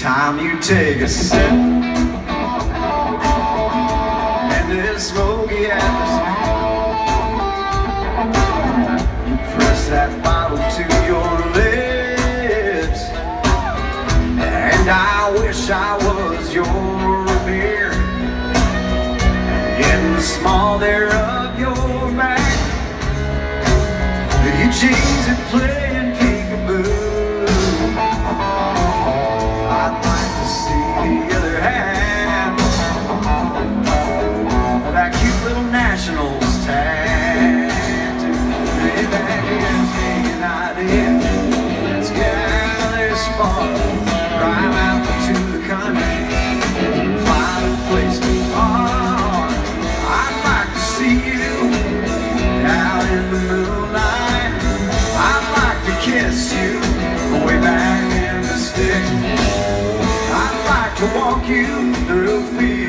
time you take a sip and this smoky atmosphere, you press that bottle to your lips, and I wish I was your beer, and in the small there of your back, you jeans and playing peekaboo. I'd like to see the other half of that cute little Nationals tattoo. Maybe that gives me an idea. Let's get out of this far, drive out to the country, find a place to farm. I'd like to see you out in the moonlight. I'd like to kiss you way back in the sticks. I'd like to walk you through fields